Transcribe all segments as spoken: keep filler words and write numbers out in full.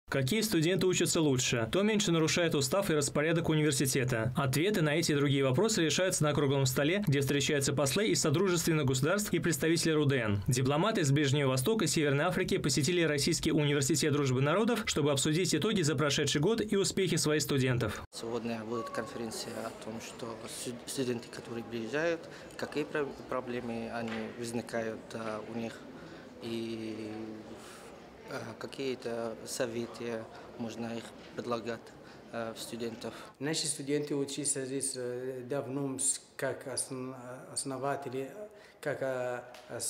Какие студенты учатся лучше? Кто меньше нарушает устав и распорядок университета? Ответы на эти и другие вопросы решаются на круглом столе, где встречаются послы из содружественных государств и представители РУДН. Дипломаты из Ближнего Востока и Северной Африки посетили Российский университет дружбы народов, чтобы обсудить итоги за прошедший год и успехи своих студентов. Сегодня будет конференция о том, что студенты, которые приезжают, какие проблемы они возникают у них и какие-то советы можно их предлагать э, студентов. Наши студенты учатся здесь давно, как основатели, как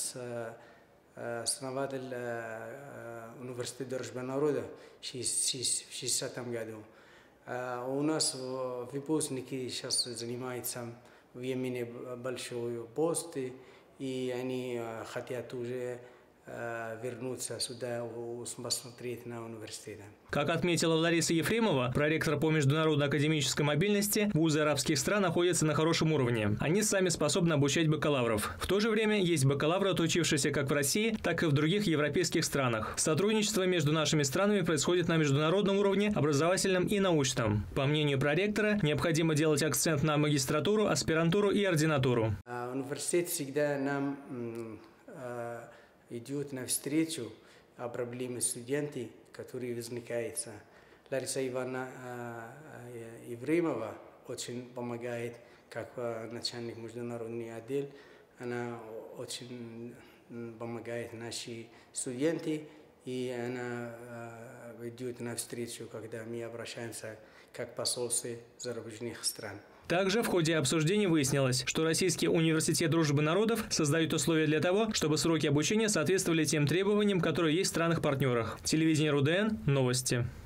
основатель университета дружбы народа в шестидесятом году. У нас выпускники сейчас занимаются в Йемене большой пост, и они хотят уже вернуться сюда, посмотреть на университет. Как отметила Лариса Ефремова, проректор по международной академической мобильности, вузы арабских стран находятся на хорошем уровне. Они сами способны обучать бакалавров. В то же время есть бакалавры, отучившиеся как в России, так и в других европейских странах. Сотрудничество между нашими странами происходит на международном уровне, образовательном и научном. По мнению проректора, необходимо делать акцент на магистратуру, аспирантуру и ординатуру. Университет всегда нам идет навстречу о проблеме студентов, которые возникают. Лариса Ивановна Ефремова очень помогает, как начальник международный отдел. Она очень помогает нашим студентам, и она идет навстречу, когда мы обращаемся как посольство зарубежных стран. Также в ходе обсуждения выяснилось, что Российский университет дружбы народов создает условия для того, чтобы сроки обучения соответствовали тем требованиям, которые есть в странах-партнерах. Телевидение РУДН. Новости.